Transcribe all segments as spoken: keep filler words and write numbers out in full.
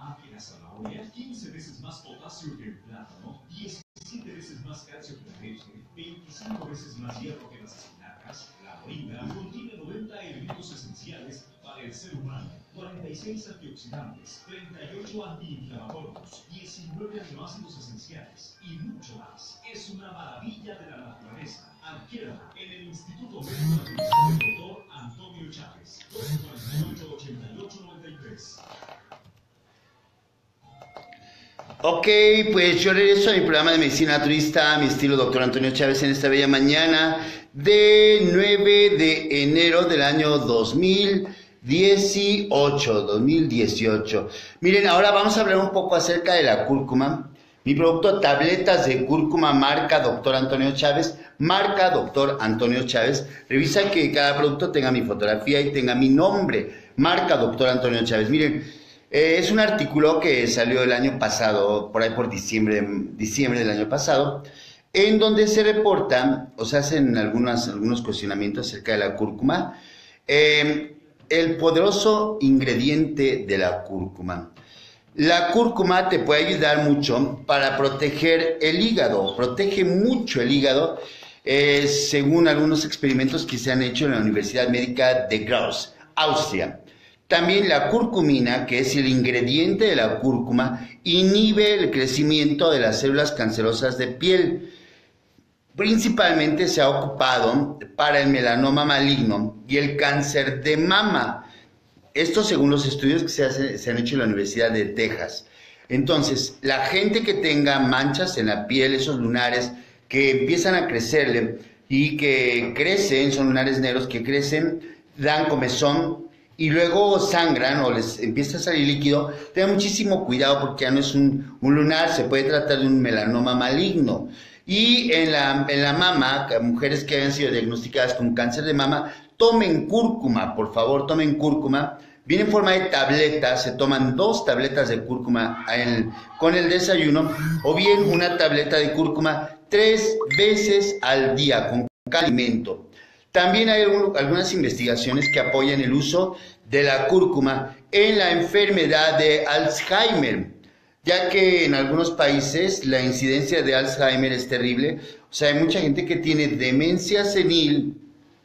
A que la zanahoria, quince veces más potasio que el plátano, diecisiete veces más calcio que la leche, veinticinco veces más hierro que las espinacas. La moringa contiene noventa elementos esenciales para el ser humano, cuarenta y seis antioxidantes, treinta y ocho antiinflamatorios, diecinueve aminoácidos esenciales y mucho más. Es una maravilla de la naturaleza. Adquiérala en el Instituto Médico Naturista del doctor Antonio Chávez. dos cuarenta y ocho, ochenta y ocho, noventa y tres. Ok, pues yo regreso a mi programa de medicina naturista, mi estilo doctor Antonio Chávez, en esta bella mañana de nueve de enero del año dos mil dieciocho. Miren, ahora vamos a hablar un poco acerca de la cúrcuma. Mi producto, tabletas de cúrcuma, marca doctor Antonio Chávez, marca doctor Antonio Chávez. Revisa que cada producto tenga mi fotografía y tenga mi nombre, marca doctor Antonio Chávez. Miren, Eh, es un artículo que salió el año pasado, por ahí por diciembre, diciembre del año pasado, en donde se reporta, o se hacen algunas, algunos cuestionamientos acerca de la cúrcuma, eh, el poderoso ingrediente de la cúrcuma. La cúrcuma te puede ayudar mucho para proteger el hígado, protege mucho el hígado, eh, según algunos experimentos que se han hecho en la Universidad Médica de Graz, Austria. También la curcumina, que es el ingrediente de la cúrcuma, inhibe el crecimiento de las células cancerosas de piel. Principalmente se ha ocupado para el melanoma maligno y el cáncer de mama. Esto según los estudios que se, hace, se han hecho en la Universidad de Texas. Entonces, la gente que tenga manchas en la piel, esos lunares que empiezan a crecerle y que crecen, son lunares negros que crecen, dan comezón, y luego sangran o les empieza a salir líquido, tengan muchísimo cuidado porque ya no es un, un lunar, se puede tratar de un melanoma maligno. Y en la, en la mama, mujeres que hayan sido diagnosticadas con cáncer de mama, tomen cúrcuma, por favor, tomen cúrcuma. Viene en forma de tabletas, se toman dos tabletas de cúrcuma en, con el desayuno, o bien una tableta de cúrcuma tres veces al día con cada alimento. También hay algunas investigaciones que apoyan el uso de la cúrcuma en la enfermedad de Alzheimer, ya que en algunos países la incidencia de Alzheimer es terrible. O sea, hay mucha gente que tiene demencia senil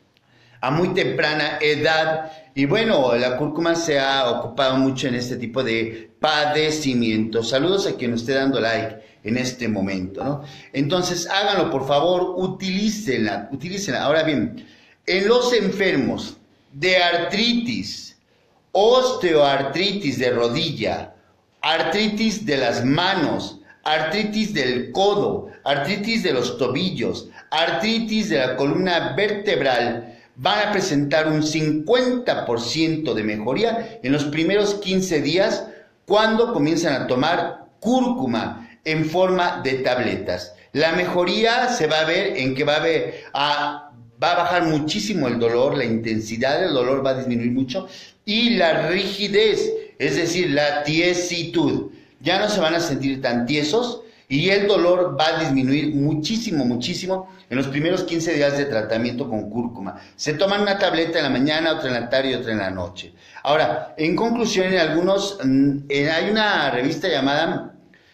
a muy temprana edad y bueno, la cúrcuma se ha ocupado mucho en este tipo de padecimientos. Saludos a quien nos esté dando like en este momento, ¿no? Entonces, háganlo, por favor, utilícenla, utilícenla. Ahora bien, en los enfermos de artritis, osteoartritis de rodilla, artritis de las manos, artritis del codo, artritis de los tobillos, artritis de la columna vertebral, van a presentar un cincuenta por ciento de mejoría en los primeros quince días cuando comienzan a tomar cúrcuma en forma de tabletas. La mejoría se va a ver en que va a, ver, a, va a bajar muchísimo el dolor, la intensidad del dolor va a disminuir mucho y la rigidez, es decir, la tiesitud. Ya no se van a sentir tan tiesos y el dolor va a disminuir muchísimo, muchísimo en los primeros quince días de tratamiento con cúrcuma. Se toman una tableta en la mañana, otra en la tarde y otra en la noche. Ahora, en conclusión, en algunos, en, hay una revista llamada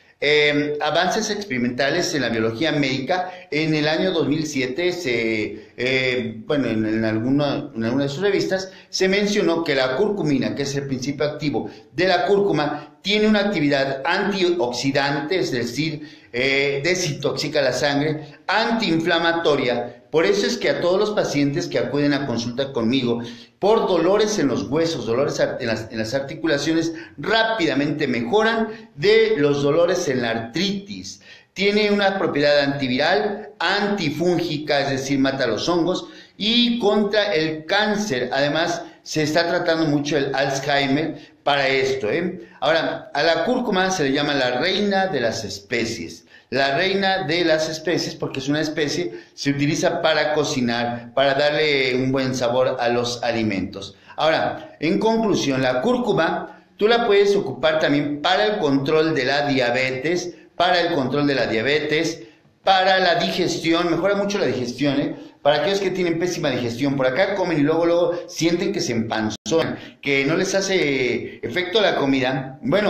eh, Avances Experimentales en la Biología Médica. En el año dos mil siete, se, eh, bueno, en, en, alguna, en alguna de sus revistas, se mencionó que la curcumina, que es el principio activo de la cúrcuma, tiene una actividad antioxidante, es decir, eh, desintoxica la sangre, antiinflamatoria. Por eso es que a todos los pacientes que acuden a consulta conmigo por dolores en los huesos, dolores en las, en las articulaciones, rápidamente mejoran de los dolores en la artritis. Tiene una propiedad antiviral, antifúngica, es decir, mata los hongos, y contra el cáncer. Además, se está tratando mucho el Alzheimer para esto, ¿eh? Ahora, a la cúrcuma se le llama la reina de las especies. La reina de las especies porque es una especie, se utiliza para cocinar, para darle un buen sabor a los alimentos. Ahora, en conclusión, la cúrcuma tú la puedes ocupar también para el control de la diabetes, para el control de la diabetes, para la digestión, mejora mucho la digestión, ¿eh? Para aquellos que tienen pésima digestión, por acá comen y luego, luego sienten que se empanzonan, que no les hace efecto la comida. Bueno,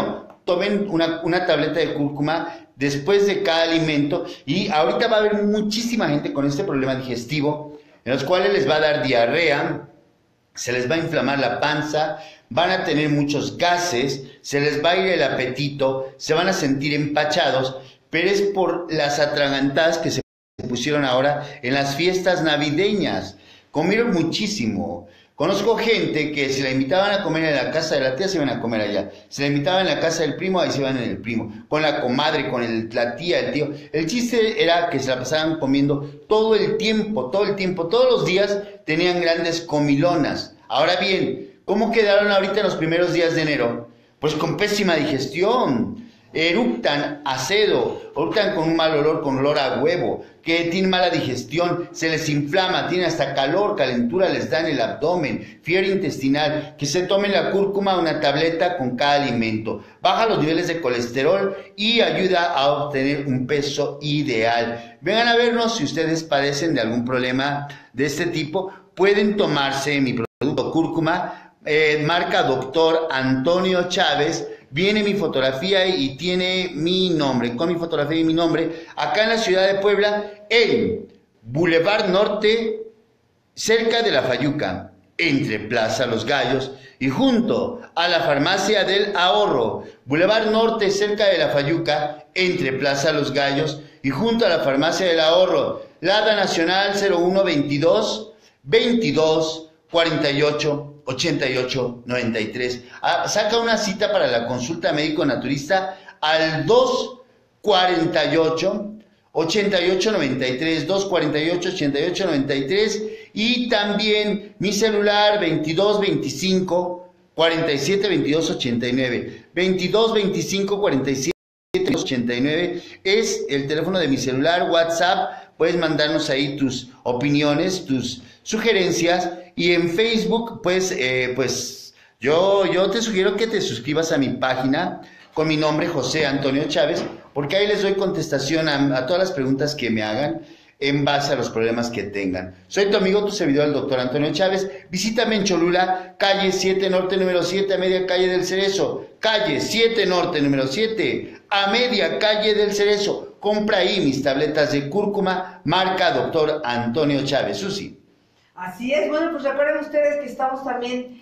tomen una, una tableta de cúrcuma después de cada alimento, y ahorita va a haber muchísima gente con este problema digestivo, en los cuales les va a dar diarrea, se les va a inflamar la panza, van a tener muchos gases, se les va a ir el apetito, se van a sentir empachados, pero es por las atragantadas que se pusieron ahora en las fiestas navideñas. Comieron muchísimo. Conozco gente que si la invitaban a comer en la casa de la tía, se iban a comer allá. Si la invitaban en la casa del primo, ahí se iban en el primo. Con la comadre, con el, la tía, el tío. El chiste era que se la pasaban comiendo todo el tiempo, todo el tiempo. Todos los días tenían grandes comilonas. Ahora bien, ¿cómo quedaron ahorita en los primeros días de enero? Pues con pésima digestión. Eructan acedo, eructan con un mal olor, con olor a huevo, que tienen mala digestión, se les inflama, tienen hasta calor, calentura les da en el abdomen, fiebre intestinal, que se tomen la cúrcuma, una tableta con cada alimento, baja los niveles de colesterol y ayuda a obtener un peso ideal. Vengan a vernos si ustedes padecen de algún problema de este tipo, pueden tomarse mi producto cúrcuma, eh, marca Doctor Antonio Chávez. Viene mi fotografía y tiene mi nombre, con mi fotografía y mi nombre, acá en la ciudad de Puebla, en Boulevard Norte, cerca de la Fayuca, entre Plaza Los Gallos y junto a la Farmacia del Ahorro. Boulevard Norte, cerca de la Fayuca, entre Plaza Los Gallos y junto a la Farmacia del Ahorro. Lada Nacional cero uno veintidós veintidós cuarenta y ocho ochenta y ocho noventa y tres. Ah, saca una cita para la consulta médico naturista al dos cuarenta y ocho ochenta y ocho noventa y tres, dos cuarenta y ocho ochenta y ocho noventa y tres, y también mi celular veintidós veinticinco cuarenta y siete veintidós ochenta y nueve, veintidós veinticinco cuarenta y siete ochenta y nueve es el teléfono de mi celular. WhatsApp, puedes mandarnos ahí tus opiniones, tus sugerencias, y en Facebook, pues, eh, pues yo, yo te sugiero que te suscribas a mi página con mi nombre, José Antonio Chávez, porque ahí les doy contestación a, a todas las preguntas que me hagan en base a los problemas que tengan. Soy tu amigo, tu servidor, el doctor Antonio Chávez. Visítame en Cholula, calle siete Norte, número siete, a media calle del Cerezo. Calle siete Norte, número siete, a media calle del Cerezo. Compra ahí mis tabletas de cúrcuma, marca doctor Antonio Chávez. Susi. Así es. Bueno, pues recuerden ustedes que estamos también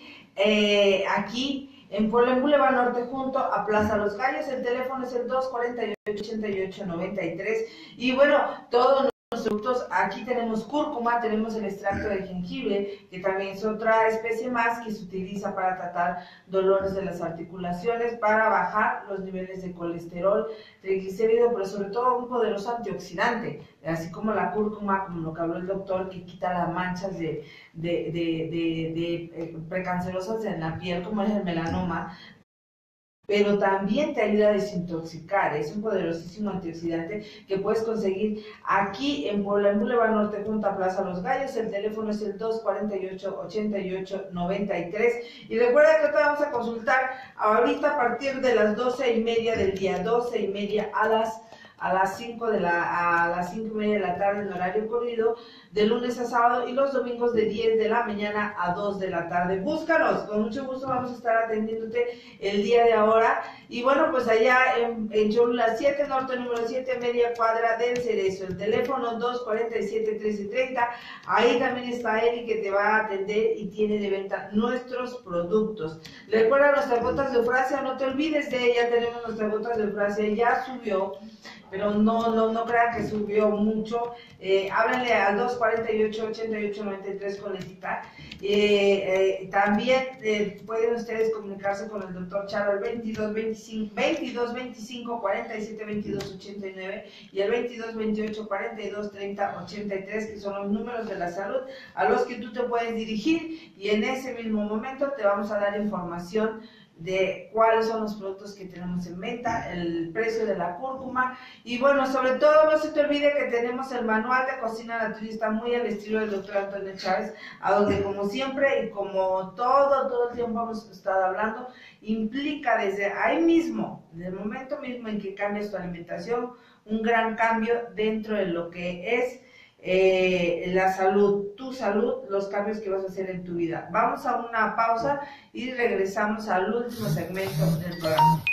eh, aquí en Puebla, en Boulevard Norte, junto a Plaza Los Gallos. El teléfono es el dos cuarenta y ocho ochenta y ocho noventa y tres. Y bueno, todos los productos, aquí tenemos cúrcuma, tenemos el extracto de jengibre, que también es otra especie más que se utiliza para tratar dolores de las articulaciones, para bajar los niveles de colesterol, triglicéridos, pero sobre todo un poderoso antioxidante, así como la cúrcuma, como lo que habló el doctor, que quita las manchas de, de, de, de, de, de precancerosas en la piel, como es el melanoma, pero también te ayuda a desintoxicar. Es un poderosísimo antioxidante que puedes conseguir aquí en Puebla, en Boulevard Norte, junto a Plaza Los Gallos. El teléfono es el dos cuarenta y ocho ochenta y ocho noventa y tres. Y recuerda que te vamos a consultar ahorita a partir de las doce y media del día, doce y media a las a las cinco de la a las cinco y media de la tarde en horario corrido, de lunes a sábado, y los domingos de diez de la mañana a dos de la tarde. Búscanos, con mucho gusto vamos a estar atendiéndote el día de ahora. Y bueno, pues allá en, en Cholula siete Norte, número siete, media cuadra del Cerezo. El teléfono dos cuarenta y siete trece treinta. Ahí también está Eli, que te va a atender y tiene de venta nuestros productos. Recuerda nuestras gotas de Eufrasia, no te olvides de ella. Tenemos nuestras gotas de Eufrasia, ya subió, pero no, no, no crean que subió mucho. Eh, háblenle al dos cuarenta y ocho ochenta y ocho noventa y tres con Letita. Eh, eh, también eh, pueden ustedes comunicarse con el doctor Charo al veintidós veinticinco cuarenta y siete veintidós ochenta y nueve y el veintidós veintiocho cuarenta y dos treinta ochenta y tres, que son los números de la salud a los que tú te puedes dirigir, y en ese mismo momento te vamos a dar información de cuáles son los productos que tenemos en venta, el precio de la cúrcuma, y bueno, sobre todo no se te olvide que tenemos el manual de cocina naturista muy al estilo del doctor Antonio Chávez, a donde como siempre y como todo, todo el tiempo hemos estado hablando, implica desde ahí mismo, desde el momento mismo en que cambias tu alimentación, un gran cambio dentro de lo que es Eh, la salud, tu salud, los cambios que vas a hacer en tu vida. Vamos a una pausa y regresamos al último segmento del programa.